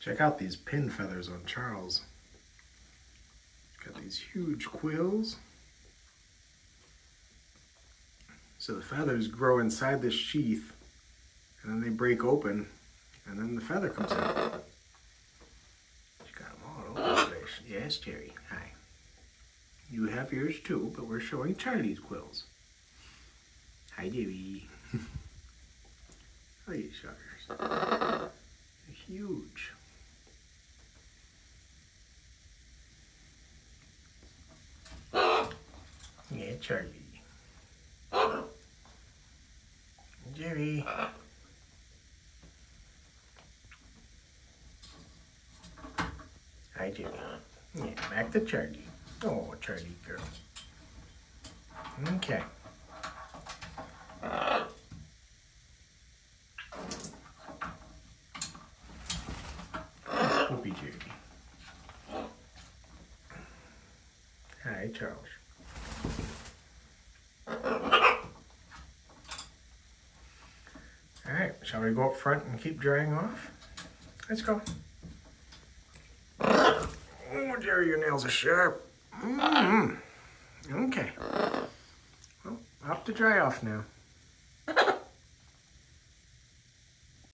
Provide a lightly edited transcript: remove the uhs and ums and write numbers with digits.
Check out these pin feathers on Charles. Got these huge quills. So the feathers grow inside this sheath, and then they break open, and then the feather comes out. She's got them all over the place. Yes, Jerry. Hi. You have yours too, but we're showing Charlie's quills. Hi, Jerry. Look at these suckers. They're huge. Yeah, Charlie. Jerry. Hi, Jerry. Yeah, back to Charlie. Oh, Charlie girl. Okay. Whoopie Jerry. Hi, Charles. Alright, shall we go up front and keep drying off? Let's go. Oh, Jerry, your nails are sharp. Okay. Well, off to dry off now.